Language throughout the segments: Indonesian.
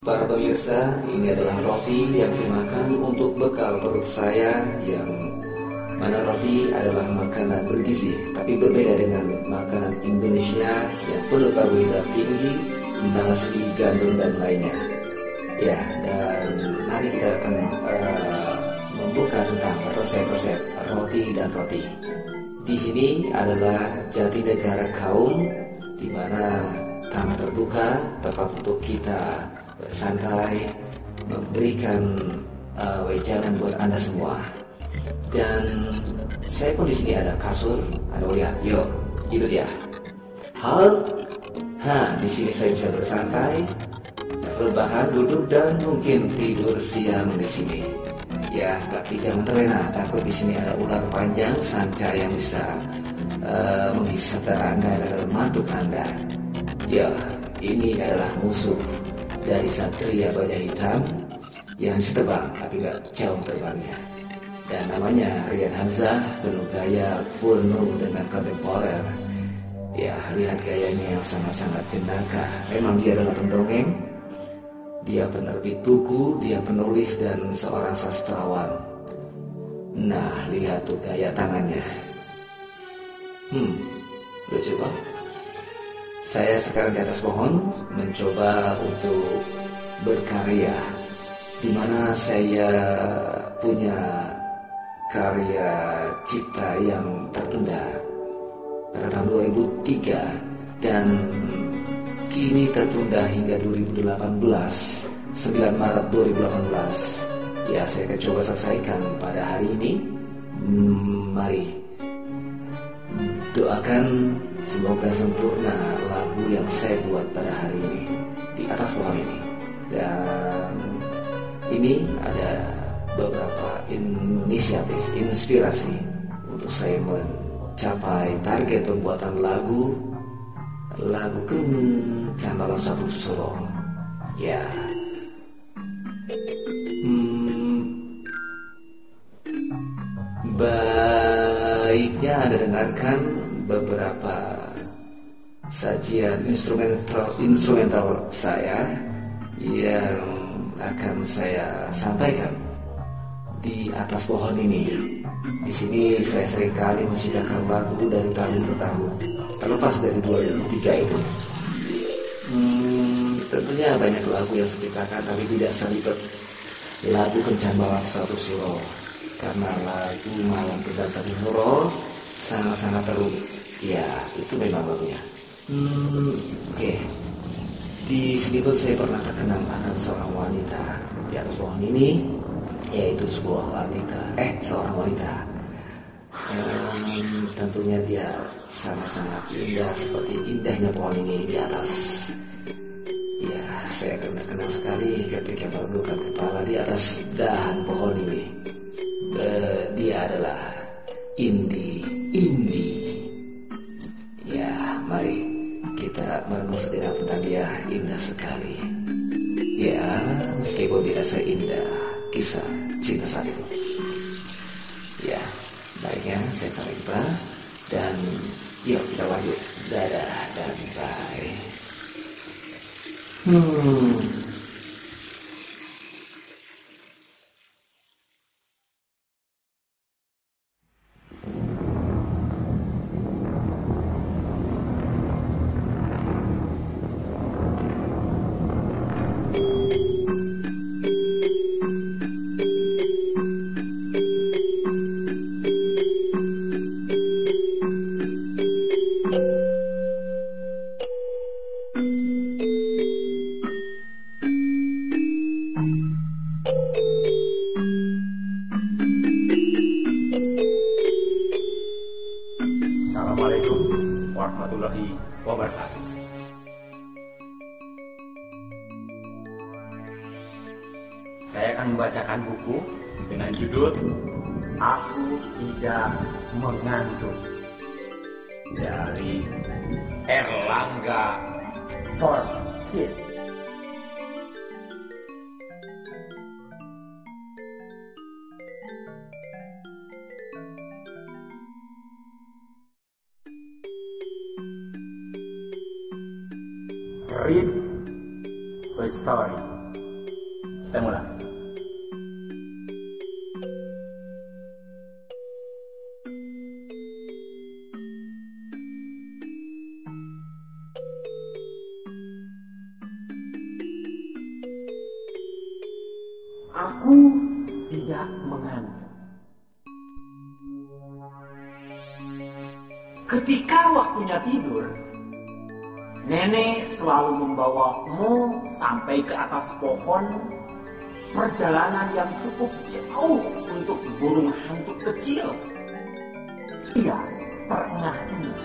Para pemirsa, ini adalah roti yang saya makan untuk bekal perut saya, yang mana roti adalah makanan bergizi, tapi berbeda dengan makanan Indonesia yang penuh karbohidrat tinggi, nasi, gandum, dan lainnya. Ya, dan mari kita akan membuka tentang resep-resep roti dan roti. Di sini adalah Jatinegara Kaum, di mana taman terbuka, tempat untuk kita bersantai, memberikan wejangan buat Anda semua. Dan saya pun di sini ada kasur, Anda lihat, yuk, itu dia. Di sini saya bisa bersantai, rebahan, duduk, dan mungkin tidur siang di sini. Ya, tapi jangan terlena, takut di sini ada ular panjang sanca yang bisa menghisap darah Anda dan mematuk Anda. Ya, ini adalah musuh dari Satria Baja Hitam yang bisa terbang tapi gak jauh terbangnya. Dan namanya Rian Hamzah, penuh gaya, penuh dengan kontemporer. Ya, lihat gayanya yang sangat-sangat jenaka. Memang dia adalah pendongeng, dia penerbit buku, dia penulis dan seorang sastrawan. Nah, lihat tuh gaya tangannya. Lucu kok. Saya sekarang di atas pohon mencoba untuk berkarya, di mana saya punya karya cipta yang tertunda pada tahun 2003 dan kini tertunda hingga 2018, 9 Maret 2018. Ya, saya akan coba selesaikan pada hari ini. Mari doakan semoga sempurna lagu yang saya buat pada hari ini di atas pohon ini. Dan ini ada beberapa inisiatif, inspirasi untuk saya mencapai target pembuatan lagu Kencambalan Satu Solo. Ya, baiknya Anda dengarkan beberapa sajian instrumental saya yang akan saya sampaikan di atas pohon ini. Di sini saya seringkali menciptakan lagu dari tahun ke tahun, terlepas dari 2003 itu. Tentunya banyak lagu yang saya ciptakan, tapi tidak seribet lagu Kencambalan Satu Suro, karena lagu Malam Kendal Satu Suro sangat-sangat terumit. Ya, itu memang lagunya. Oke. Di sini pun saya pernah terkenang akan seorang wanita di atas pohon ini, yaitu seorang wanita. Tentunya dia sangat-sangat indah, seperti indahnya pohon ini di atas. Ya, saya akan terkenang sekali ketika menundukkan kepala di atas dahan pohon ini. Dia adalah Indi. Ya, mari kita merenung sejenak tentang dia. Indah sekali. Ya, meskipun tidak seindah kisah cinta saat itu. Ya, baiknya saya Fariba, dan yuk kita lanjut. Dadah dan bye. Assalamualaikum warahmatullahi wabarakatuh. Saya akan membacakan buku dengan judul Aku Tidak Mengantuk dari Erlangga Forkit. Read a story. Kita mulai. Aku tidak mengantuk. Ketika waktunya tidur, nenek selalu membawamu sampai ke atas pohon, perjalanan yang cukup jauh untuk burung hantu kecil. Ia terengah-engah.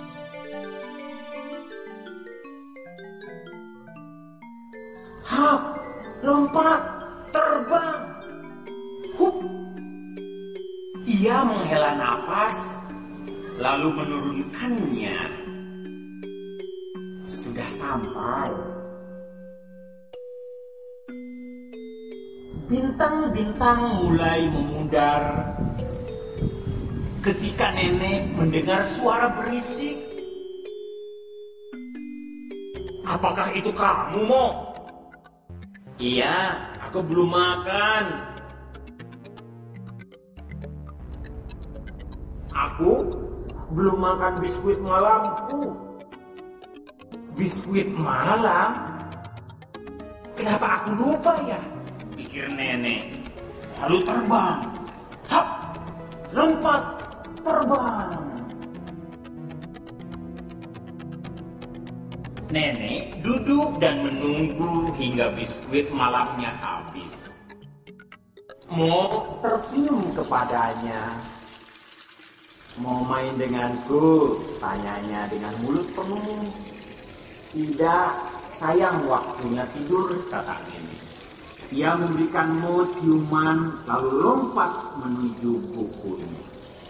Hap, lompat, terbang. Hup. Ia menghela napas, lalu menurunkannya. Sudah sampai. Bintang-bintang mulai memudar ketika nenek mendengar suara berisik. Apakah itu kamu, Mo? Iya, aku belum makan. Aku belum makan biskuit malamku. Biskuit malam? Kenapa aku lupa ya? Pikir nenek. Lalu terbang. Hap! Lompat! Terbang! Nenek duduk dan menunggu hingga biskuit malamnya habis. Mo tersenyum kepadanya. Mau main denganku? Tanyanya dengan mulut penuh. Tidak, sayang waktunya tidur, kata nenek. Ia memberikan Mo ciuman lalu lompat menuju bukunya.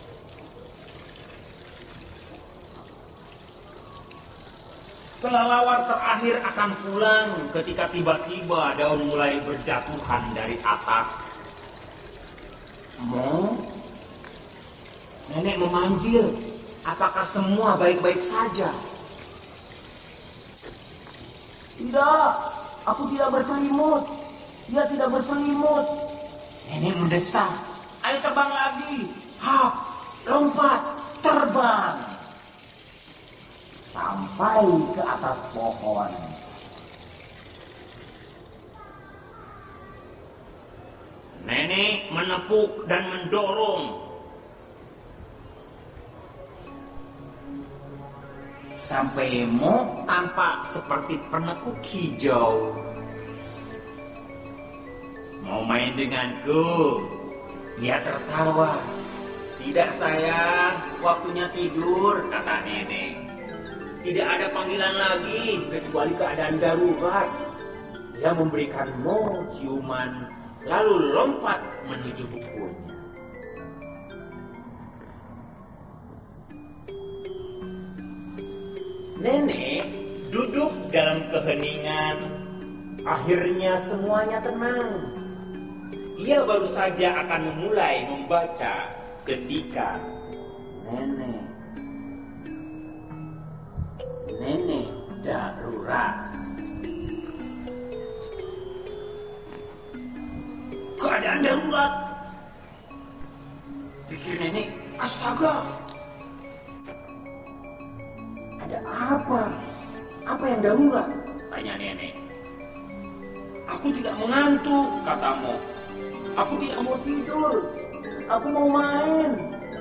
Kelelawar terakhir akan pulang ketika tiba-tiba daun mulai berjatuhan dari atas. Mo, nenek memanggil. Apakah semua baik-baik saja? Tidak, aku tidak berselimut. Dia tidak berselimut. Nenek mendesak. Ayo terbang lagi. Hap, lompat, terbang. Sampai ke atas pohon. Nenek menepuk dan mendorong. Sampai Mo tampak seperti penekuk hijau. Mau main denganku? Ia tertawa. Tidak sayang, waktunya tidur, kata nenek. Tidak ada panggilan lagi kecuali keadaan darurat. Dia memberikan Mo ciuman, lalu lompat menuju bukunya. Nenek duduk dalam keheningan. Akhirnya semuanya tenang. Ia baru saja akan memulai membaca ketika nenek darurat. Keadaan darurat. Pikir nenek, astaga. Ada apa? Apa yang darurat? Tanya nenek. Aku tidak mengantuk, katamu. Aku tidak mau tidur. Aku mau main.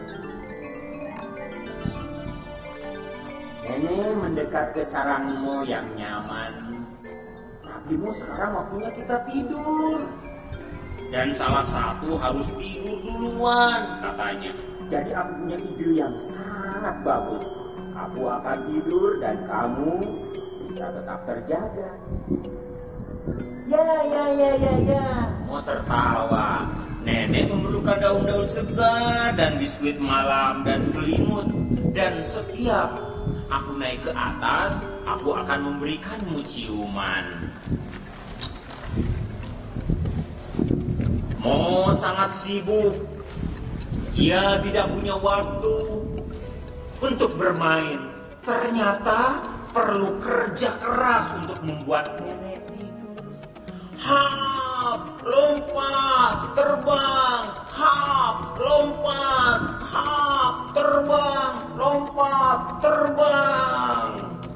Nenek mendekat ke sarangmu yang nyaman. Tapi Mo, sekarang waktunya kita tidur. Dan salah satu harus tidur duluan, katanya. Jadi aku punya ide yang sangat bagus. Aku akan tidur dan kamu bisa tetap terjaga. Ya. Mau tertawa. Nenek memerlukan daun-daun segar dan biskuit malam dan selimut. Dan setiap aku naik ke atas, aku akan memberikanmu ciuman. Mo sangat sibuk. Ia tidak punya waktu untuk bermain. Ternyata perlu kerja keras untuk membuat nenek tidur. Hap, lompat, terbang, hap, lompat, hap, terbang, lompat, terbang.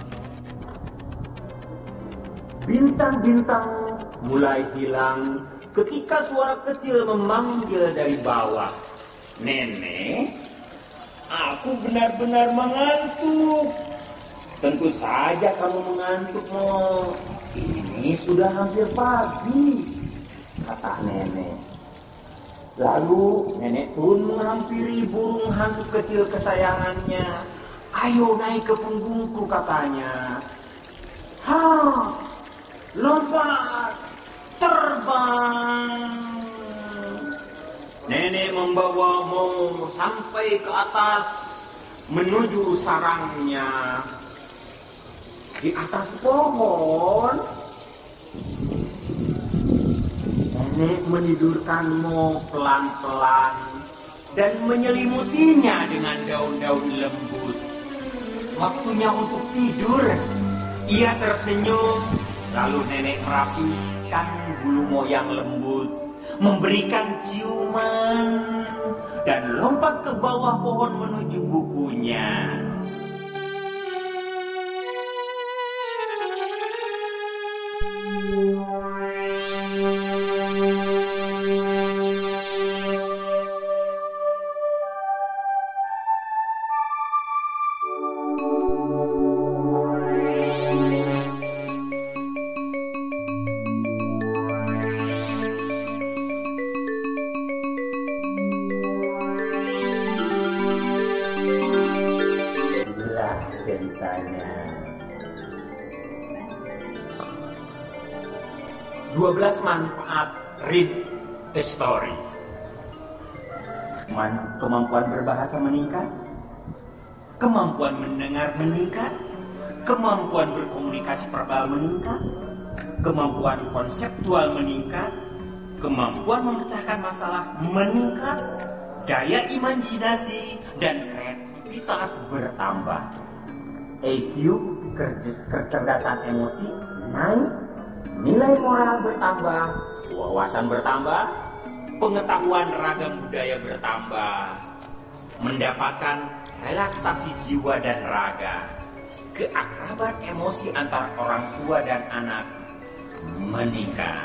Bintang-bintang mulai hilang ketika suara kecil memanggil dari bawah. Nenek, aku benar-benar mengantuk. Tentu saja kamu mengantuk, Mo. Ini sudah hampir pagi, kata nenek. Lalu nenek pun menghampiri burung hantu kecil kesayangannya. Ayo naik ke punggungku, katanya. Ha, lompat, terbang. Nenek membawa Mo sampai ke atas menuju sarangnya. Di atas pohon, nenek menidurkan Mo pelan-pelan dan menyelimutinya dengan daun-daun lembut. Waktunya untuk tidur. Ia tersenyum, lalu nenek merapikan bulu Mo yang lembut, memberikan ciuman, dan lompat ke bawah pohon menuju bukunya. Inilah ceritanya. 12 manfaat read the story. Kemampuan berbahasa meningkat, kemampuan mendengar meningkat, kemampuan berkomunikasi verbal meningkat, kemampuan konseptual meningkat, kemampuan memecahkan masalah meningkat, daya imajinasi dan kreativitas bertambah, EQ, kecerdasan emosi naik, nilai moral bertambah, wawasan bertambah, pengetahuan ragam budaya bertambah, mendapatkan relaksasi jiwa dan raga, keakraban emosi antara orang tua dan anak meningkat.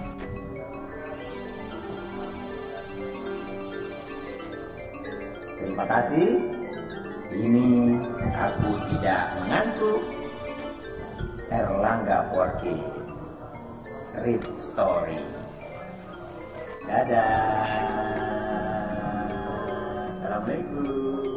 Terima kasih. Ini aku tidak mengantuk. Erlangga 4K. Read Story. Dadah. Assalamualaikum.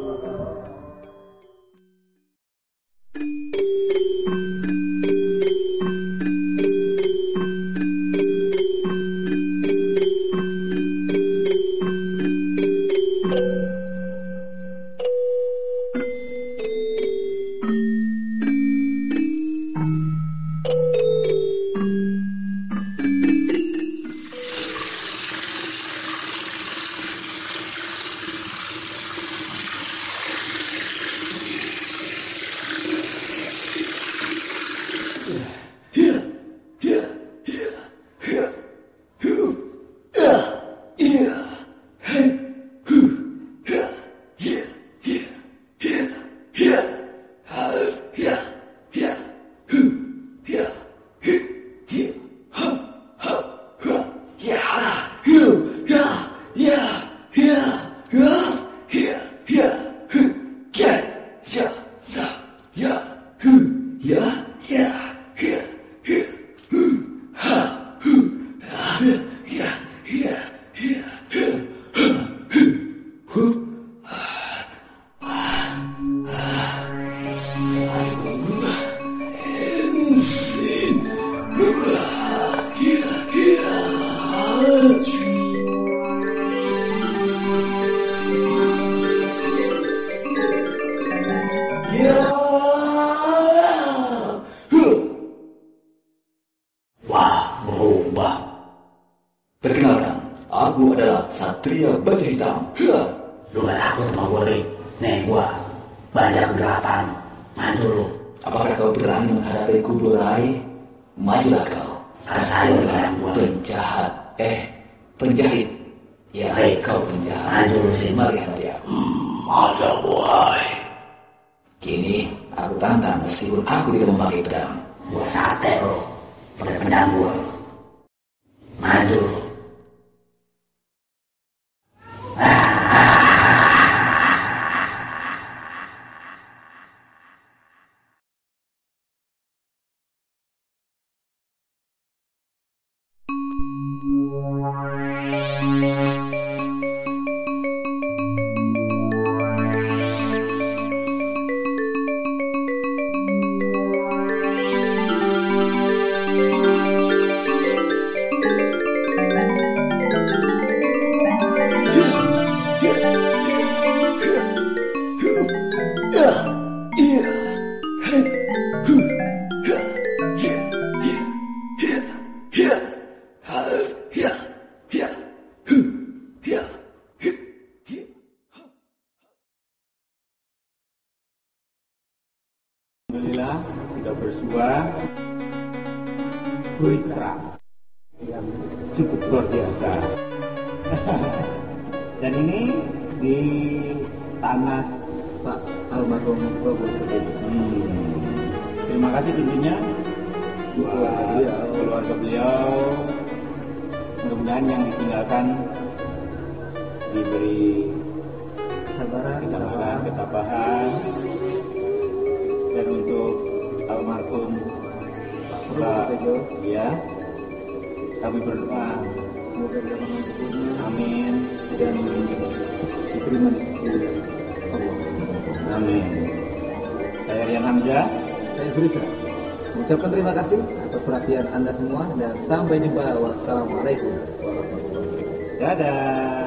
Perkenalkan, aku adalah Satria Baju Hitam. Lu gak takut sama gue, Rik? Nih gue, banjar kegelapan. Maju lu. Apakah kau berani menghadapi kubu Rai? Majulah kau. Rasain dengan gue. Penjahat. Penjahit. Ya, Baik. kau penjahit. Maju sini. Mari hadapi aku. Ada boy. Kini aku tantang meskipun aku tidak memakai pedang. Gua sate lo. Pakai pedang gua. Maju. Alhamdulillah sudah bersuah Buisra yang cukup luar biasa. Dan ini di tanah Pak almarhum Prabowo Subianto. Terima kasih tentunya buat keluarga beliau. Mudah-mudahan yang ditinggalkan diberi kesabaran, ketabahan. Dan untuk almarhum Pak ya, kami berdoa semoga dia mengampuni, amin, dan diterima di Allah. Amin. Saya Rian Hamzah. Saya Buisra. Mengucapkan terima kasih atas perhatian Anda semua dan sampai jumpa. Wassalamualaikum warahmatullahi wabarakatuh. Dadah.